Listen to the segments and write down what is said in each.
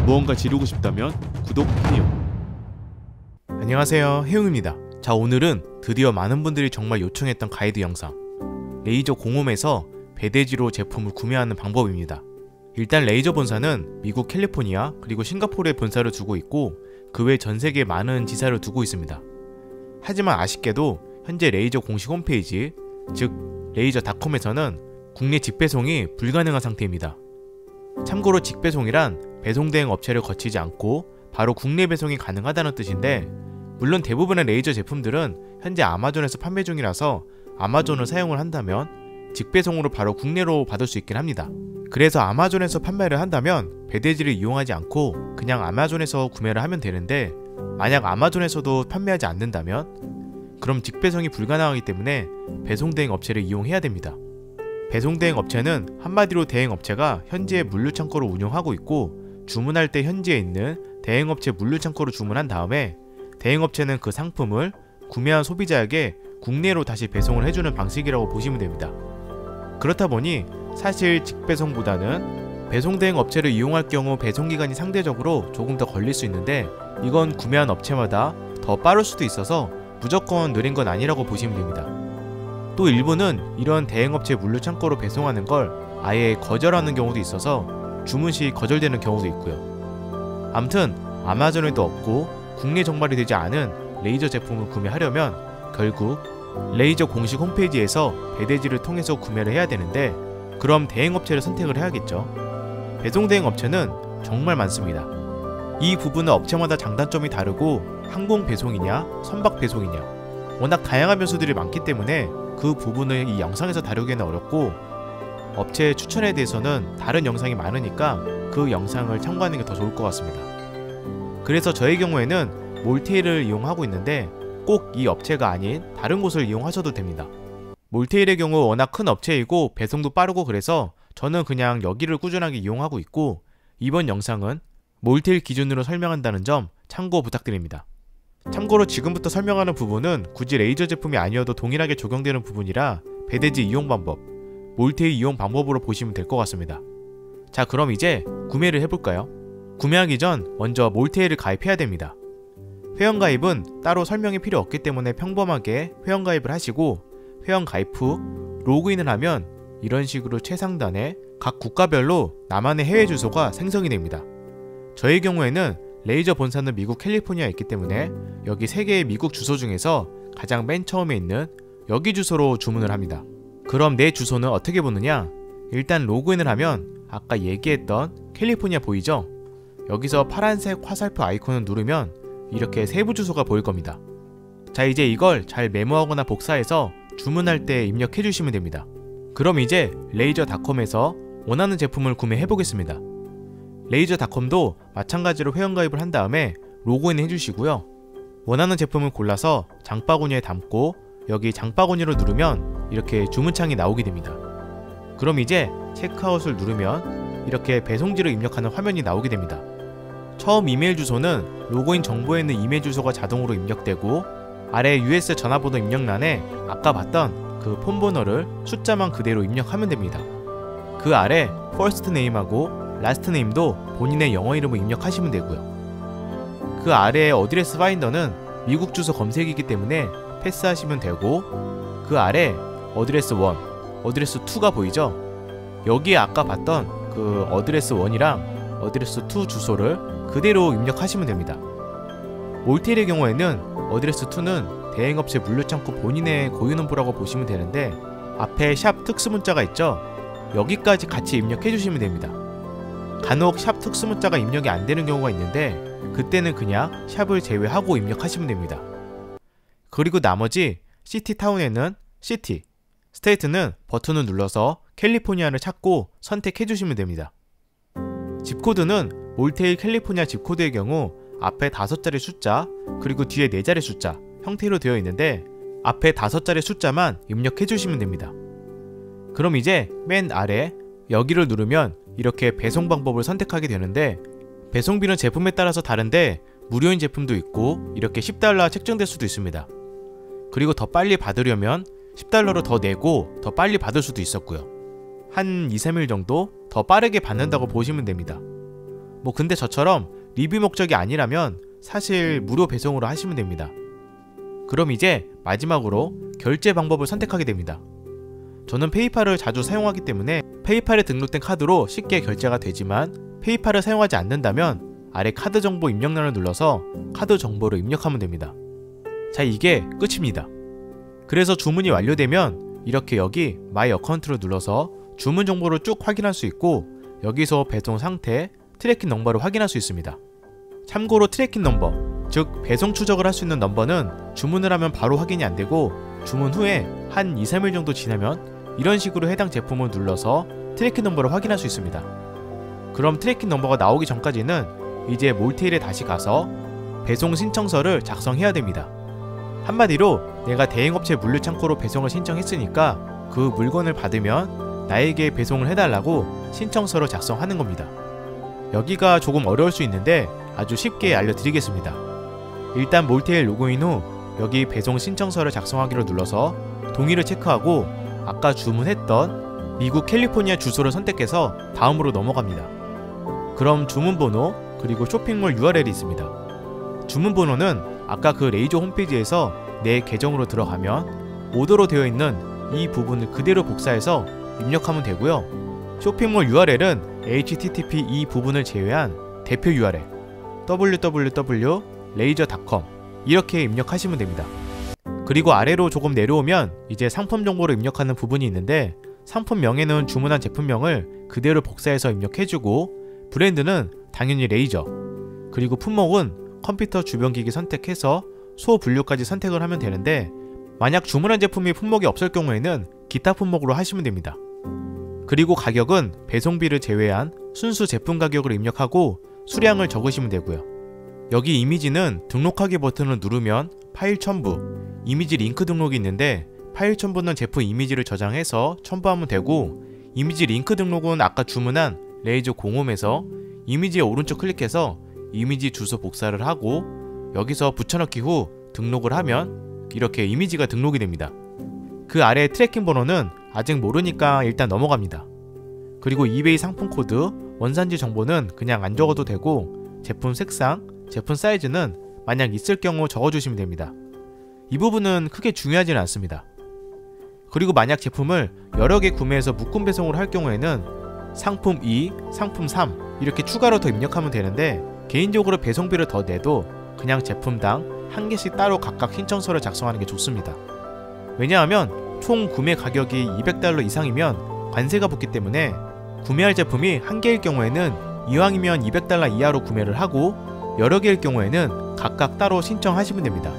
무언가 지르고 싶다면 구독해요. 안녕하세요, 해웅입니다. 자, 오늘은 드디어 많은 분들이 정말 요청했던 가이드 영상, 레이저 공홈에서 배대지로 제품을 구매하는 방법입니다. 일단 레이저 본사는 미국 캘리포니아 그리고 싱가포르에 본사를 두고 있고 그 외 전세계 많은 지사를 두고 있습니다. 하지만 아쉽게도 현재 레이저 공식 홈페이지, 즉 레이저닷컴에서는 국내 직배송이 불가능한 상태입니다. 참고로 직배송이란 배송대행 업체를 거치지 않고 바로 국내 배송이 가능하다는 뜻인데, 물론 대부분의 레이저 제품들은 현재 아마존에서 판매 중이라서 아마존을 사용을 한다면 직배송으로 바로 국내로 받을 수 있긴 합니다. 그래서 아마존에서 판매를 한다면 배대지를 이용하지 않고 그냥 아마존에서 구매를 하면 되는데, 만약 아마존에서도 판매하지 않는다면 그럼 직배송이 불가능하기 때문에 배송대행 업체를 이용해야 됩니다. 배송대행 업체는 한마디로 대행업체가 현지의 물류창고를 운영하고 있고, 주문할 때 현지에 있는 대행업체 물류창고로 주문한 다음에 대행업체는 그 상품을 구매한 소비자에게 국내로 다시 배송을 해주는 방식이라고 보시면 됩니다. 그렇다 보니 사실 직배송보다는 배송대행 업체를 이용할 경우 배송기간이 상대적으로 조금 더 걸릴 수 있는데, 이건 구매한 업체마다 더 빠를 수도 있어서 무조건 느린 건 아니라고 보시면 됩니다. 또 일부는 이런 대행업체 물류창고로 배송하는 걸 아예 거절하는 경우도 있어서 주문 시 거절되는 경우도 있고요. 암튼 아마존에도 없고 국내 정발이 되지 않은 레이저 제품을 구매하려면 결국 레이저 공식 홈페이지에서 배대지를 통해서 구매를 해야 되는데, 그럼 대행업체를 선택을 해야겠죠. 배송대행 업체는 정말 많습니다. 이 부분은 업체마다 장단점이 다르고 항공 배송이냐 선박 배송이냐 워낙 다양한 변수들이 많기 때문에 그 부분을 이 영상에서 다루기는 어렵고, 업체 추천에 대해서는 다른 영상이 많으니까 그 영상을 참고하는 게 더 좋을 것 같습니다. 그래서 저의 경우에는 몰테일을 이용하고 있는데 꼭 이 업체가 아닌 다른 곳을 이용하셔도 됩니다. 몰테일의 경우 워낙 큰 업체이고 배송도 빠르고 그래서 저는 그냥 여기를 꾸준하게 이용하고 있고, 이번 영상은 몰테일 기준으로 설명한다는 점 참고 부탁드립니다. 참고로 지금부터 설명하는 부분은 굳이 레이저 제품이 아니어도 동일하게 적용되는 부분이라 배대지 이용 방법, 몰테일 이용 방법으로 보시면 될 것 같습니다. 자, 그럼 이제 구매를 해볼까요? 구매하기 전 먼저 몰테일을 가입해야 됩니다. 회원가입은 따로 설명이 필요 없기 때문에 평범하게 회원가입을 하시고, 회원가입 후 로그인을 하면 이런 식으로 최상단에 각 국가별로 나만의 해외 주소가 생성이 됩니다. 저의 경우에는 레이저 본사는 미국 캘리포니아에 있기 때문에 여기 3개의 미국 주소 중에서 가장 맨 처음에 있는 여기 주소로 주문을 합니다. 그럼 내 주소는 어떻게 보느냐? 일단 로그인을 하면 아까 얘기했던 캘리포니아 보이죠? 여기서 파란색 화살표 아이콘을 누르면 이렇게 세부 주소가 보일 겁니다. 자, 이제 이걸 잘 메모하거나 복사해서 주문할 때 입력해 주시면 됩니다. 그럼 이제 레이저닷컴에서 원하는 제품을 구매해 보겠습니다. 레이저닷컴도 마찬가지로 회원가입을 한 다음에 로그인 해주시고요. 원하는 제품을 골라서 장바구니에 담고 여기 장바구니로 누르면 이렇게 주문창이 나오게 됩니다. 그럼 이제 체크아웃을 누르면 이렇게 배송지를 입력하는 화면이 나오게 됩니다. 처음 이메일 주소는 로그인 정보에 있는 이메일 주소가 자동으로 입력되고, 아래 US 전화번호 입력란에 아까 봤던 그 폰번호를 숫자만 그대로 입력하면 됩니다. 그 아래 퍼스트 네임하고 라스트 네임도 본인의 영어 이름을 입력하시면 되고요. 그 아래의 어드레스 파인더는 미국 주소 검색이기 때문에 패스하시면 되고, 그 아래 어드레스 1, 어드레스 2가 보이죠? 여기에 아까 봤던 그 어드레스 1이랑 어드레스 2 주소를 그대로 입력하시면 됩니다. 몰테일의 경우에는 어드레스 2는 대행업체 물류창고 본인의 고유넘버라고 보시면 되는데, 앞에 샵 특수문자가 있죠? 여기까지 같이 입력해 주시면 됩니다. 간혹 샵 특수문자가 입력이 안 되는 경우가 있는데 그때는 그냥 샵을 제외하고 입력하시면 됩니다. 그리고 나머지 시티 타운에는 시티, 스테이트는 버튼을 눌러서 캘리포니아를 찾고 선택해 주시면 됩니다. 집코드는 몰테일 캘리포니아 집코드의 경우 앞에 5자리 숫자 그리고 뒤에 4자리 숫자 형태로 되어 있는데, 앞에 5자리 숫자만 입력해 주시면 됩니다. 그럼 이제 맨 아래 여기를 누르면 이렇게 배송 방법을 선택하게 되는데, 배송비는 제품에 따라서 다른데 무료인 제품도 있고 이렇게 $10 책정될 수도 있습니다. 그리고 더 빨리 받으려면 $10로 더 내고 더 빨리 받을 수도 있었고요. 한 2-3일 정도 더 빠르게 받는다고 보시면 됩니다. 근데 저처럼 리뷰 목적이 아니라면 사실 무료 배송으로 하시면 됩니다. 그럼 이제 마지막으로 결제 방법을 선택하게 됩니다. 저는 페이팔을 자주 사용하기 때문에 페이팔에 등록된 카드로 쉽게 결제가 되지만 페이팔을 사용하지 않는다면 아래 카드 정보 입력란을 눌러서 카드 정보를 입력하면 됩니다. 자, 이게 끝입니다. 그래서 주문이 완료되면 이렇게 여기 마이 어카운트를 눌러서 주문 정보를 쭉 확인할 수 있고 여기서 배송 상태, 트래킹 넘버를 확인할 수 있습니다. 참고로 트래킹 넘버, 즉 배송 추적을 할 수 있는 넘버는 주문을 하면 바로 확인이 안되고 주문 후에 한 2-3일 정도 지나면 이런 식으로 해당 제품을 눌러서 트래킹 넘버를 확인할 수 있습니다. 그럼 트래킹 넘버가 나오기 전까지는 이제 몰테일에 다시 가서 배송 신청서를 작성해야 됩니다. 한마디로 내가 대행업체 물류창고로 배송을 신청했으니까 그 물건을 받으면 나에게 배송을 해달라고 신청서를 작성하는 겁니다. 여기가 조금 어려울 수 있는데 아주 쉽게 알려드리겠습니다. 일단 몰테일 로그인 후 여기 배송 신청서를 작성하기로 눌러서 동의를 체크하고 아까 주문했던 미국 캘리포니아 주소를 선택해서 다음으로 넘어갑니다. 그럼 주문번호 그리고 쇼핑몰 URL이 있습니다. 주문번호는 아까 그 레이저 홈페이지에서 내 계정으로 들어가면 오더로 되어 있는 이 부분을 그대로 복사해서 입력하면 되고요. 쇼핑몰 URL은 http 이 부분을 제외한 대표 URL www.laser.com 이렇게 입력하시면 됩니다. 그리고 아래로 조금 내려오면 이제 상품 정보를 입력하는 부분이 있는데 상품명에는 주문한 제품명을 그대로 복사해서 입력해주고 브랜드는 당연히 레이저, 그리고 품목은 컴퓨터 주변기기 선택해서 소분류까지 선택을 하면 되는데 만약 주문한 제품이 품목이 없을 경우에는 기타 품목으로 하시면 됩니다. 그리고 가격은 배송비를 제외한 순수 제품 가격을 입력하고 수량을 적으시면 되고요. 여기 이미지는 등록하기 버튼을 누르면 파일 첨부, 이미지 링크 등록이 있는데 파일 첨부는 제품 이미지를 저장해서 첨부하면 되고 이미지 링크 등록은 아까 주문한 레이저 공홈에서 이미지의 오른쪽 클릭해서 이미지 주소 복사를 하고 여기서 붙여넣기 후 등록을 하면 이렇게 이미지가 등록이 됩니다. 그 아래 트래킹 번호는 아직 모르니까 일단 넘어갑니다. 그리고 이베이 상품 코드, 원산지 정보는 그냥 안 적어도 되고 제품 색상, 제품 사이즈는 만약 있을 경우 적어주시면 됩니다. 이 부분은 크게 중요하지는 않습니다. 그리고 만약 제품을 여러 개 구매해서 묶음 배송을 할 경우에는 상품 2, 상품 3 이렇게 추가로 더 입력하면 되는데 개인적으로 배송비를 더 내도 그냥 제품당 한 개씩 따로 각각 신청서를 작성하는 게 좋습니다. 왜냐하면 총 구매 가격이 $200 이상이면 관세가 붙기 때문에 구매할 제품이 한 개일 경우에는 이왕이면 $200 이하로 구매를 하고 여러 개일 경우에는 각각 따로 신청하시면 됩니다.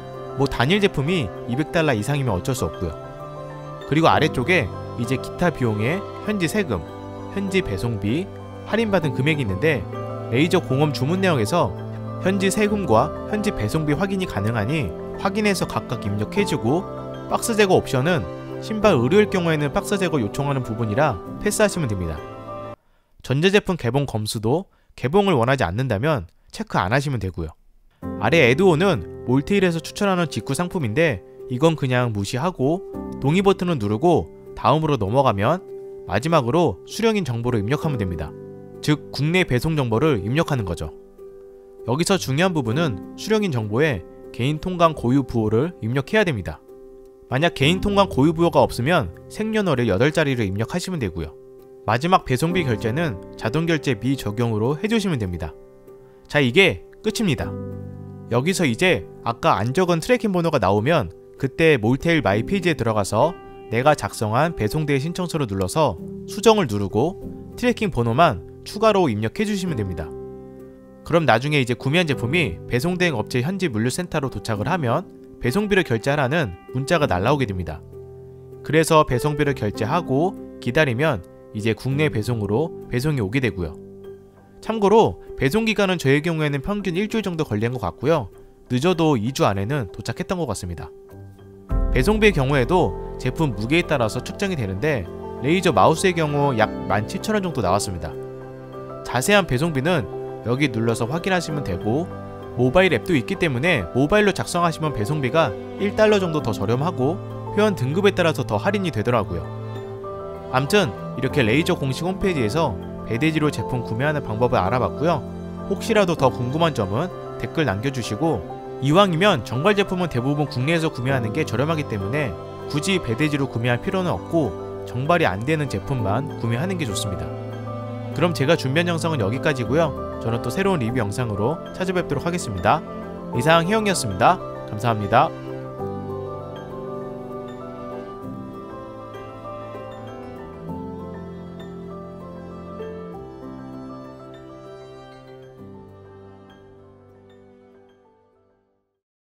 단일 제품이 $200 이상이면 어쩔 수 없고요. 그리고 아래쪽에 이제 기타 비용의 현지 세금, 현지 배송비, 할인받은 금액이 있는데 레이저 공홈 주문 내역에서 현지 세금과 현지 배송비 확인이 가능하니 확인해서 각각 입력해주고 박스 제거 옵션은 신발 의류일 경우에는 박스 제거 요청하는 부분이라 패스하시면 됩니다. 전자제품 개봉 검수도 개봉을 원하지 않는다면 체크 안 하시면 되고요. 아래 에드온은 몰테일에서 추천하는 직구 상품인데 이건 그냥 무시하고 동의 버튼을 누르고 다음으로 넘어가면 마지막으로 수령인 정보를 입력하면 됩니다. 즉 국내 배송 정보를 입력하는 거죠. 여기서 중요한 부분은 수령인 정보에 개인 통관 고유 부호를 입력해야 됩니다. 만약 개인 통관 고유 부호가 없으면 생년월일 8자리를 입력하시면 되고요. 마지막 배송비 결제는 자동결제 미적용으로 해주시면 됩니다. 자, 이게 끝입니다. 여기서 이제 아까 안 적은 트래킹 번호가 나오면 그때 몰테일 마이 페이지에 들어가서 내가 작성한 배송대행 신청서를 눌러서 수정을 누르고 트래킹 번호만 추가로 입력해 주시면 됩니다. 그럼 나중에 이제 구매한 제품이 배송대행 업체 현지 물류센터로 도착을 하면 배송비를 결제하라는 문자가 날라오게 됩니다. 그래서 배송비를 결제하고 기다리면 이제 국내 배송으로 배송이 오게 되고요. 참고로 배송기간은 저의 경우에는 평균 일주일 정도 걸린 것 같고요. 늦어도 2주 안에는 도착했던 것 같습니다. 배송비의 경우에도 제품 무게에 따라서 측정이 되는데 레이저 마우스의 경우 약 17,000원 정도 나왔습니다. 자세한 배송비는 여기 눌러서 확인하시면 되고 모바일 앱도 있기 때문에 모바일로 작성하시면 배송비가 $1 정도 더 저렴하고 회원 등급에 따라서 더 할인이 되더라고요. 암튼 이렇게 레이저 공식 홈페이지에서 배대지로 제품 구매하는 방법을 알아봤고요. 혹시라도 더 궁금한 점은 댓글 남겨주시고, 이왕이면 정발 제품은 대부분 국내에서 구매하는 게 저렴하기 때문에 굳이 배대지로 구매할 필요는 없고 정발이 안 되는 제품만 구매하는 게 좋습니다. 그럼 제가 준비한 영상은 여기까지고요. 저는 또 새로운 리뷰 영상으로 찾아뵙도록 하겠습니다. 이상 혜영이었습니다. 감사합니다.